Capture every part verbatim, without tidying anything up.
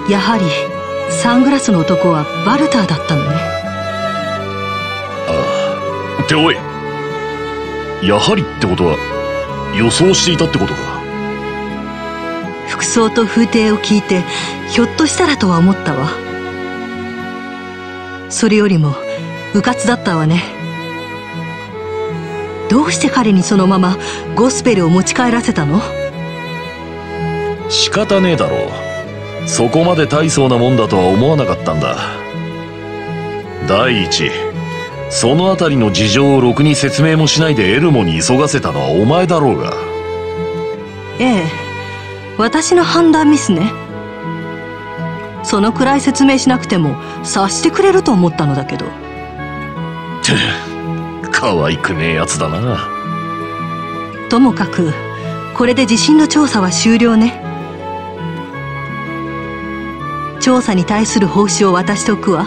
やはりサングラスの男はバルターだったのね。 ああ。っておい、やはりってことは予想していたってことか。 服装と風景を聞いてひょっとしたらとは思ったわ。それよりも迂闊だったわね。どうして彼にそのままゴスペルを持ち帰らせたの？ 仕方ねえだろう。そこまで大層なもんだとは思わなかったんだ。第一、そのあたりの事情をろくに説明もしないでエルモに急がせたのはお前だろうが。 ええ、私の判断ミスね。そのくらい説明しなくても察してくれると思ったのだけど。 可愛くねえやつだな。 ともかくこれで地震の調査は終了ね。調査に対する報酬を渡しておくわ。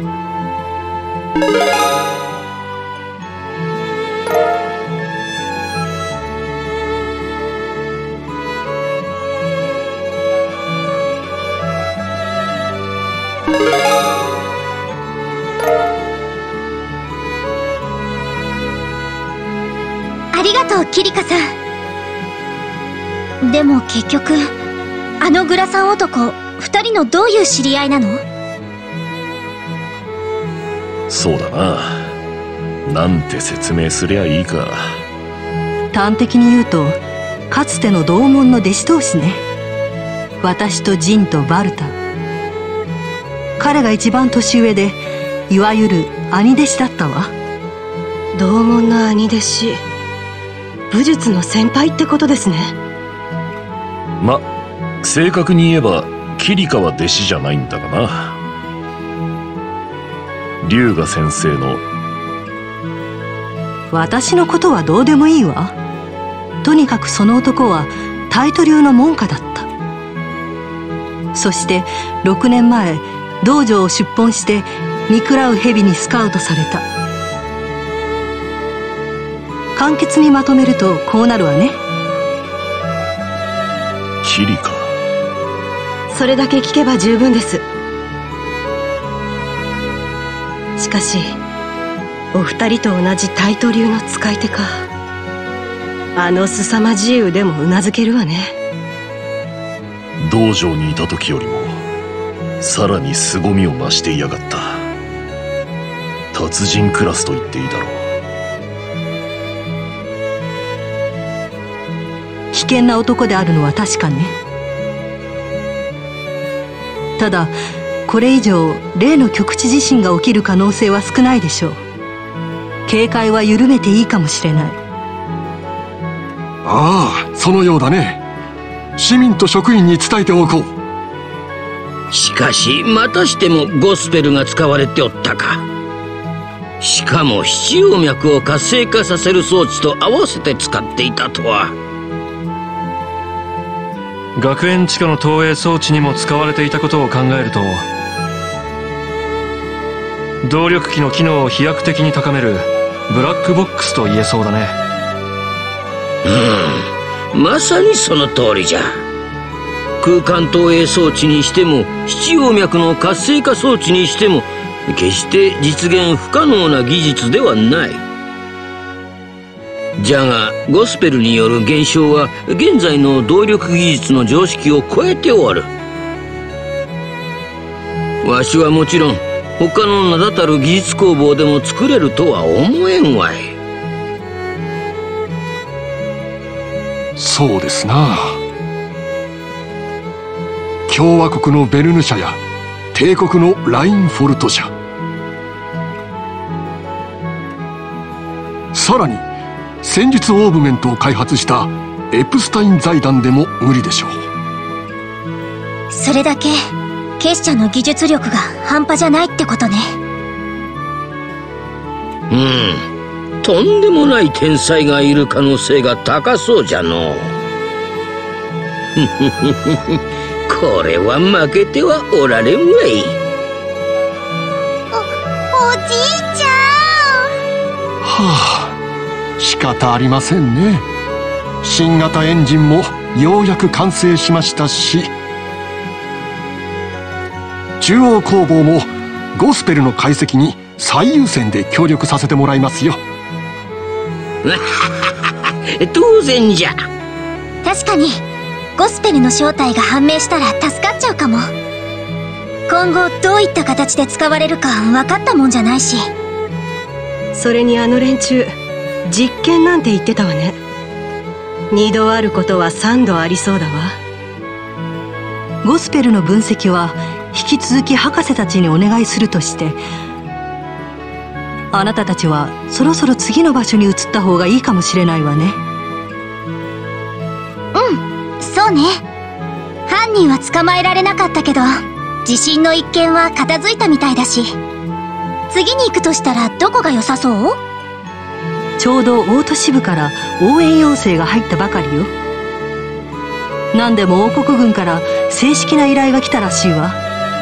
ありがとう、キリカさん。でも結局あのグラサン男、二人のどういう知り合いなの？ そうだな。なんて説明すりゃいいか。 端的に言うとかつての同門の弟子同士ね。私とジンとバルタ。彼が一番年上でいわゆる兄弟子だったわ。 同門の兄弟子、武術の先輩ってことですね。 ま、正確に言えばキリカは弟子じゃないんだがな。龍河先生の。 私のことはどうでもいいわ。とにかくその男はタイト流の門下だった。そしてろくねんまえ道場を出奔して見喰らう蛇にスカウトされた。簡潔にまとめるとこうなるわね。 キリカ。 それだけ聞けば十分です。しかしお二人と同じタイト流の使い手か。あの凄まじい腕もうなずけるわね。 道場にいた時よりもさらに凄みを増していやがった。達人クラスと言っていいだろう。 危険な男であるのは確かね。ただこれ以上例の局地地震が起きる可能性は少ないでしょう。警戒は緩めていいかもしれない。 ああ、そのようだね。市民と職員に伝えておこう。 しかしまたしてもゴスペルが使われておったか。しかも七葉脈を活性化させる装置と合わせて使っていたとは。 学園地下の投影装置にも使われていたことを考えると、動力機の機能を飛躍的に高めるブラックボックスと言えそうだね。 うん、まさにその通りじゃ。空間投影装置にしても七葉脈の活性化装置にしても決して実現不可能な技術ではない。じゃがゴスペルによる現象は現在の動力技術の常識を超えておる。わしはもちろん他の名だたる技術工房でも作れるとは思えんわい。 そうですな。共和国のベルヌ社や帝国のラインフォルト社、さらに戦術オーブメントを開発したエプスタイン財団でも無理でしょう。 それだけ結社の技術力が半端じゃないってことね。 うん、とんでもない天才がいる可能性が高そうじゃのう。これは負けてはおられんわい。 お、おじいちゃん。 はあ、仕方ありませんね。新型エンジンもようやく完成しましたし、 中央工房もゴスペルの解析に最優先で協力させてもらいますよ。 当然じゃ。 確かにゴスペルの正体が判明したら助かっちゃうかも。今後どういった形で使われるか分かったもんじゃないし。 それにあの連中実験なんて言ってたわね。二度あることは三度ありそうだわ。 ゴスペルの分析は引き続き博士たちにお願いするとして、あなたたちはそろそろ次の場所に移った方がいいかもしれないわね。 うん、そうね。犯人は捕まえられなかったけど、地震の一件は片付いたみたいだし、次に行くとしたらどこが良さそう？ ちょうど大都市部から応援要請が入ったばかりよ。何でも王国軍から正式な依頼が来たらしいわ。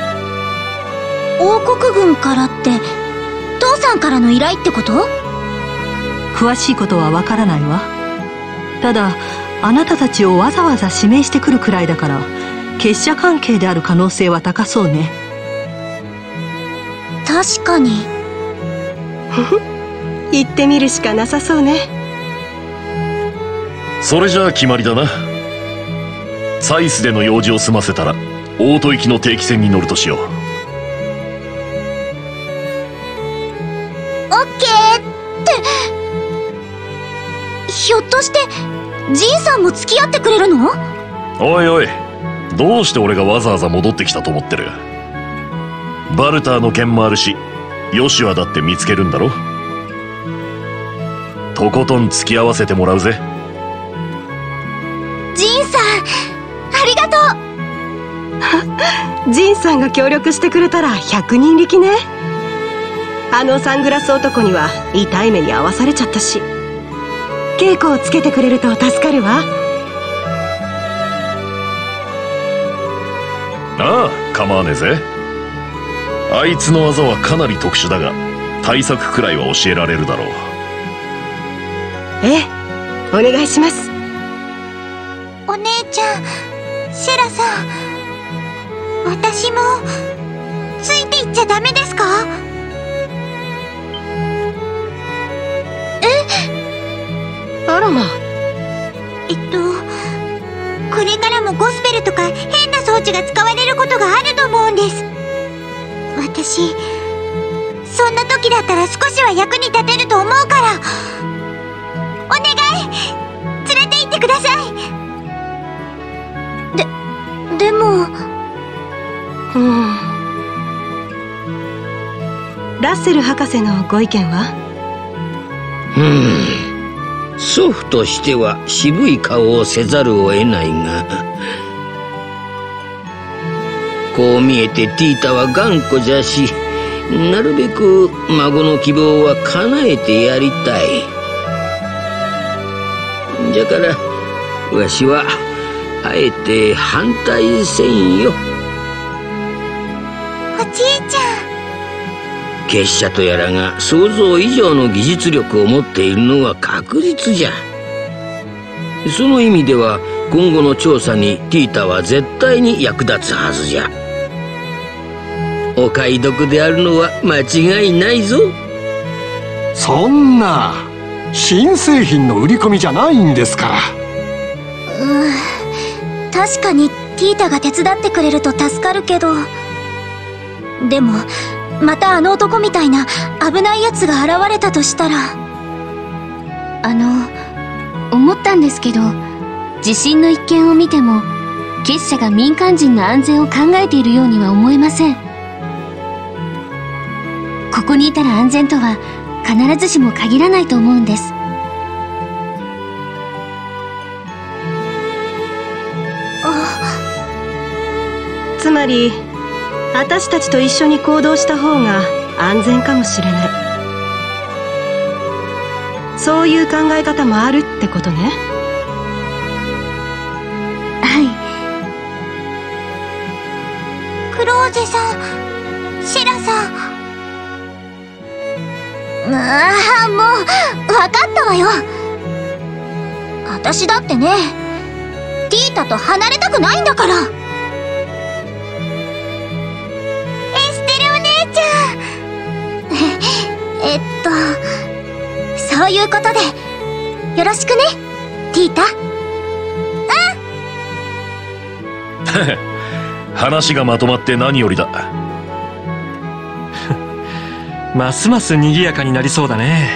王国軍からって父さんからの依頼ってこと？ 詳しいことはわからないわ。ただあなたたちをわざわざ指名してくるくらいだから、結社関係である可能性は高そうね。 確かに。 行ってみるしかなさそうね。 それじゃあ決まりだな。サイスでの用事を済ませたら大都行きの定期船に乗るとしよう。 オッケーって、ひょっとしてジンさんも付き合ってくれるの？ おいおい、どうして俺がわざわざ戻ってきたと思ってる？バルターの件もあるし、ヨシュアだって見つけるんだろ。とことん付き合わせてもらうぜ。 ジンさん、ありがとう。ジンさんが協力してくれたら百人力ね。あのサングラス男には痛い目に遭わされちゃったし、稽古をつけてくれると助かるわ。 ああ、構わねえぜ。あいつの技はかなり特殊だが、対策くらいは教えられるだろう。 ええ、お願いします。 お姉ちゃん、シェラさん、私もついていっちゃダメですか？え？ あらま。 えっとこれからもゴスペルとか変な装置が使われることがあると思うんです。私そんな時だったら少しは役に立てると思うから、お願い、連れて行ってください。で、でも、 うん、ラッセル博士のご意見は？ うーん、祖父としては渋い顔をせざるを得ないが、こう見えてティータは頑固じゃし、なるべく孫の希望は叶えてやりたい。じゃからわしはあえて反対せんよ。 おじいちゃん、結社とやらが想像以上の技術力を持っているのは確実じゃ。その意味では今後の調査にティータは絶対に役立つはずじゃ。お買い得であるのは間違いないぞ。 そんな新製品の売り込みじゃないんですから。 うーん、確かにティータが手伝ってくれると助かるけど、でもまたあの男みたいな危ないやつが現れたとしたら。 あの思ったんですけど、地震の一件を見ても結社が民間人の安全を考えているようには思えません。ここにいたら安全とは必ずしも限らないと思うんです。 つまり私たちと一緒に行動した方が安全かもしれない。そういう考え方もあるってことね。 はい。 クローゼさん、シェラさん、ああ、もう分かったわよ。私だってね、ティータと離れたくないんだから。 いうことでよろしくね、ティータ。 話がまとまって何よりだ。 ますます賑やかになりそうだね。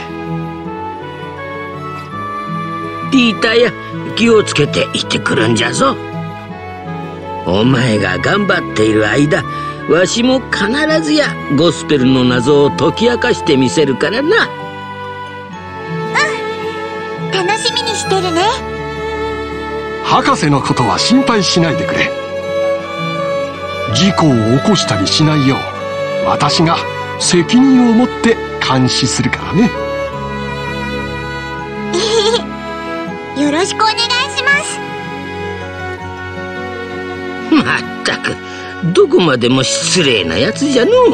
ティータや、気をつけて行ってくるんじゃぞ。お前が頑張っている間、わしも必ずやゴスペルの謎を解き明かしてみせるからな。 うん、楽しみにしてるね。 博士のことは心配しないでくれ。事故を起こしたりしないよう私が責任を持って監視するからね。 よろしくお願いします。 まったく、どこまでも失礼なやつじゃのう。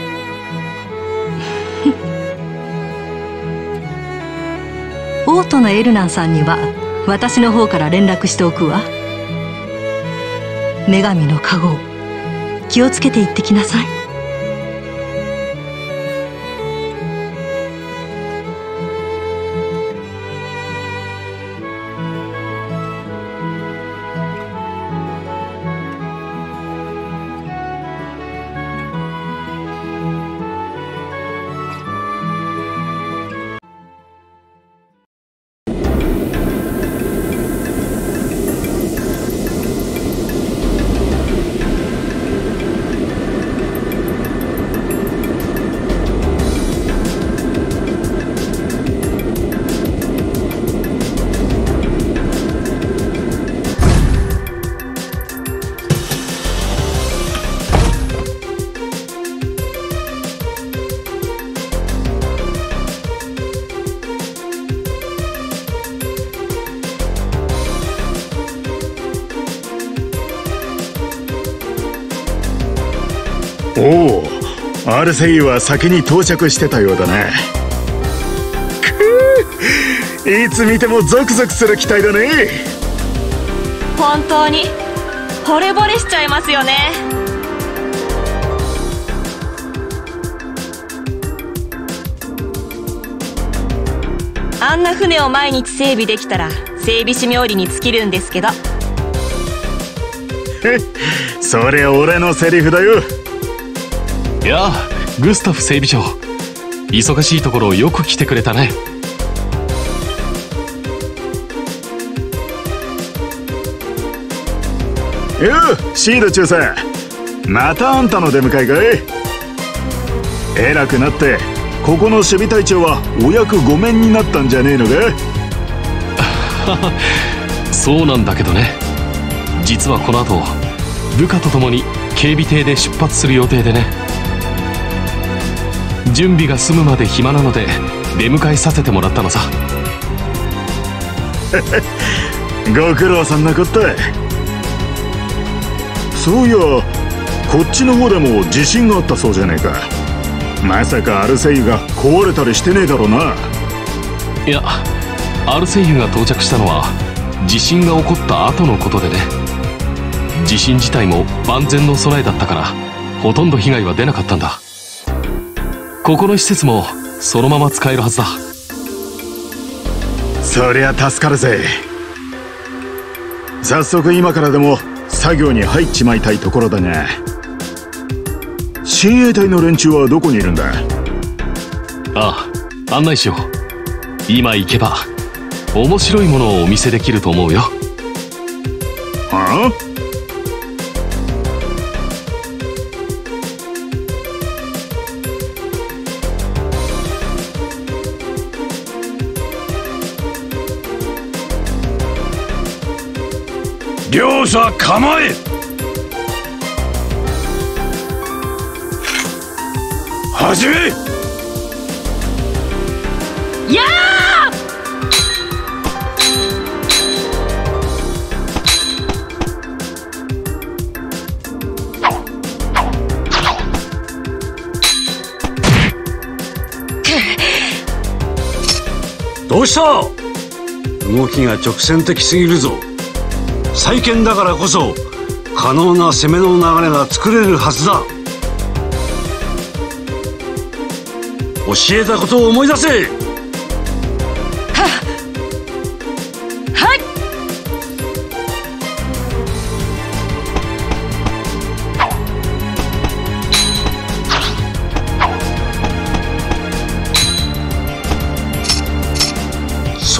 オートのエルナンさんには私の方から連絡しておくわ。女神の加護、気をつけて行ってきなさい。 おお、アルセイユは先に到着してたようだね。くー、いつ見てもゾクゾクする機体だね。 本当に惚れ惚れしちゃいますよね。あんな船を毎日整備できたら整備士冥利に尽きるんですけど。 それ俺のセリフだよ。 いやあ、グスタフ整備長、忙しいところよく来てくれたね。 よう、シード中佐、またあんたの出迎えかい。偉くなってここの守備隊長はお役御免になったんじゃねえのか。 そうなんだけどね、実はこの後部下と共に警備艇で出発する予定でね。準備が済むまで暇なので出迎えさせてもらったのさ。 ご苦労さんなこった。そういや、こっちの方でも地震があったそうじゃねえか。まさかアルセイユが壊れたりしてねえだろうな。 いや、アルセイユが到着したのは地震が起こった後のことでね。地震自体も万全の備えだったからほとんど被害は出なかったんだ。ここの施設もそのまま使えるはずだ。 そりゃ助かるぜ。早速今からでも作業に入っちまいたいところだが、親衛隊の連中はどこにいるんだ。 ああ、案内しよう。今行けば面白いものをお見せできると思うよ。 はあ？ 両者構え。始め。 やあ！ どうした？動きが直線的すぎるぞ。再建だからこそ可能な攻めの流れが作れるはずだ。教えたことを思い出せ。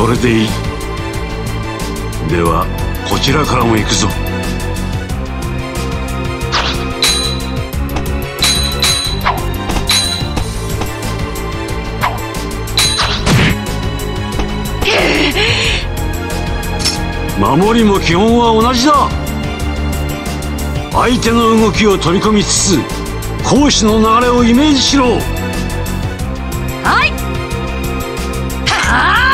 それでいい。ではこちらからも行くぞ。守りも基本は同じだ。相手の動きを取り込みつつ攻守の流れをイメージしろ。 はい。は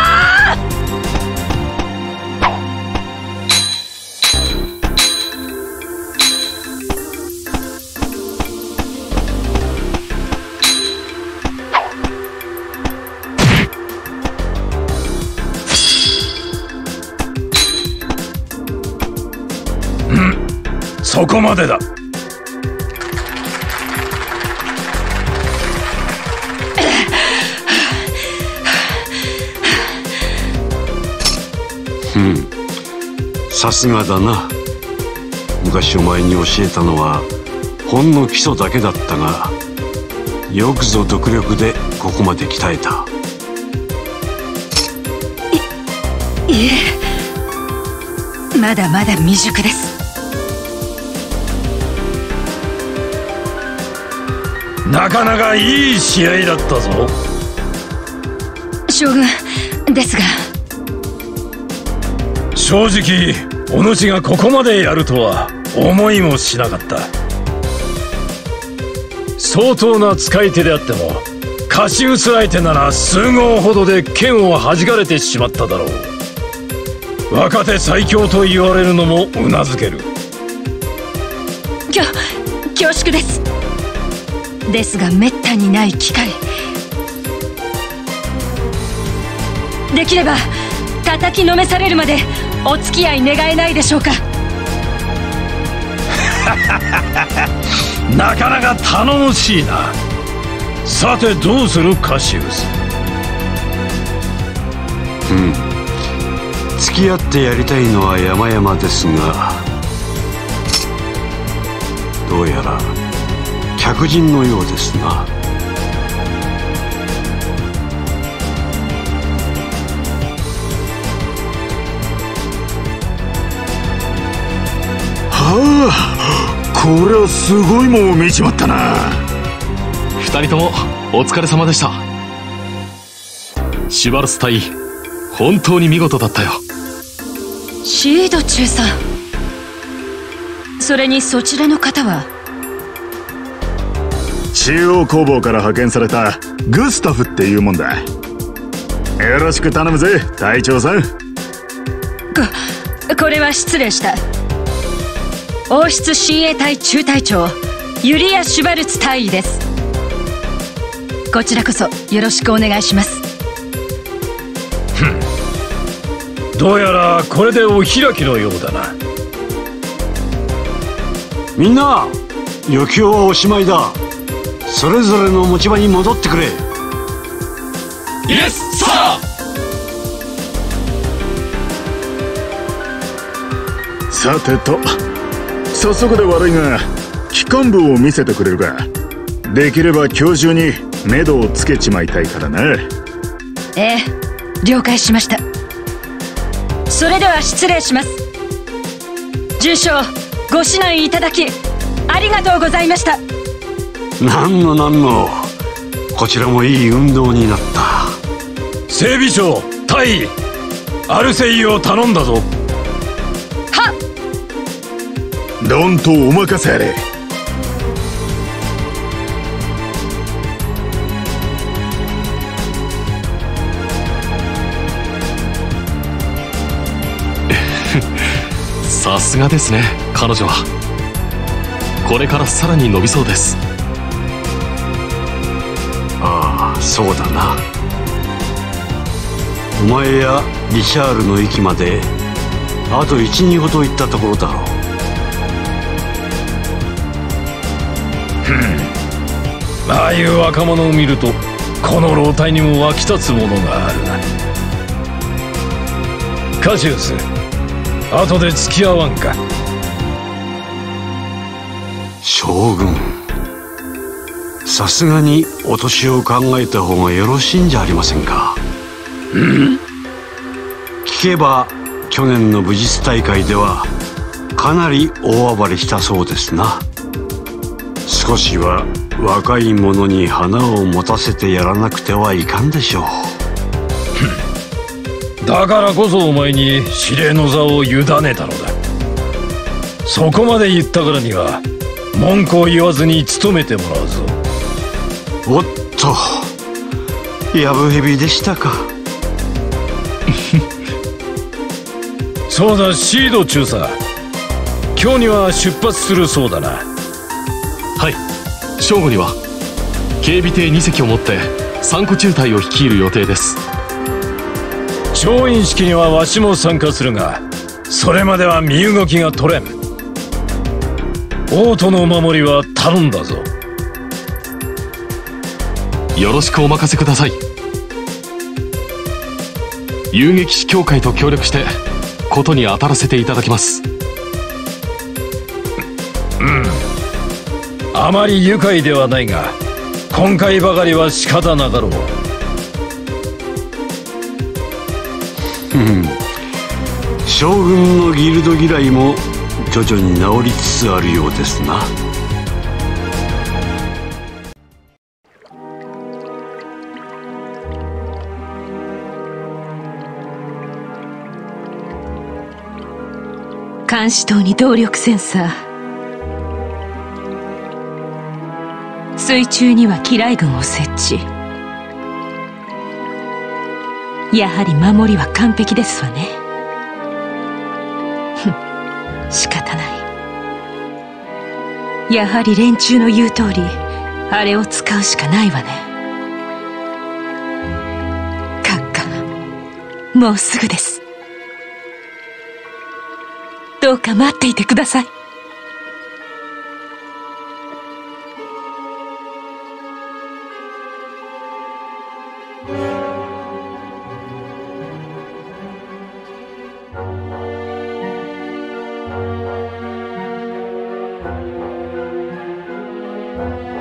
そこまでだ。 ふん、さすがだな。昔お前に教えたのはほんの基礎だけだったが、よくぞ独力でここまで鍛えた。 い、いえ、まだまだ未熟です。 なかなかいい試合だったぞ。 将軍ですが、 正直お主がここまでやるとは思いもしなかった。相当な使い手であってもカシウス相手なら数合ほどで剣を弾かれてしまっただろう。若手最強と言われるのもうなずける。 きょ恐縮です。ですがめったにない機会。できれば叩きのめされるまでお付き合い願えないでしょうか。 なかなか頼もしいな。さてどうするカシウス。 うん、付き合ってやりたいのは山々ですが、どうやら客人のようですな。 はあ、これはすごいもんを見ちまったな。 二人ともお疲れ様でした。シュバルス隊、本当に見事だったよ。 シード中さん、それにそちらの方は中央工房から派遣されたグスタフっていうもんだ。よろしく頼むぜ隊長さん。ここれは失礼した。王室親衛隊中隊長ユリア・シュバルツ大尉です。こちらこそよろしくお願いします。 ふん、どうやらこれでお開きのようだな。 みんな余興はおしまいだ。それぞれの持ち場に戻ってくれ。イエスサー。さてと早速で悪いが機関部を見せてくれるか。できれば今日中に目処をつけちまいたいからな。 ええ、了解しました。それでは失礼します。重将ご指南いただきありがとうございました。 なんのなんの、こちらもいい運動になった。 整備長大尉、アルセイユを頼んだぞ。 はっ。 どんとお任せあれ。 さすがですね、彼女は。これからさらに伸びそうです。 ああ、そうだな。お前やリシャールの域まであと一二ほど行ったところだろう。 ふん、ああいう若者を見るとこの老体にも湧き立つものがあるな。カシウス、後で付き合わんか。 将軍、さすがにお年を考えた方がよろしいんじゃありませんか。 うん、 聞けば去年の武術大会ではかなり大暴れしたそうですな。少しは若い者に花を持たせてやらなくてはいかんでしょう。だからこそお前に司令の座を委ねたのだ。そこまで言ったからには文句を言わずに務めてもらうぞ。 おっと、やぶへびでしたか。 そうだ、シード中佐、今日には出発するそうだな。 はい、正午には警備艇に隻を持ってさんこ中隊を率いる予定です。 調印式にはわしも参加するが、それまでは身動きが取れん。王都のお守りは頼んだぞ。 よろしくお任せください。遊撃士協会と協力してことに当たらせていただきます。 うん、あまり愉快ではないが今回ばかりは仕方なかろう。 将軍のギルド嫌いも徐々に治りつつあるようですな。 監視塔に動力センサー、水中には機雷群を設置。やはり守りは完璧ですわね。ふん、仕方ない。やはり連中の言う通りあれを使うしかないわね。閣下、もうすぐです。どうか待っていてください。 う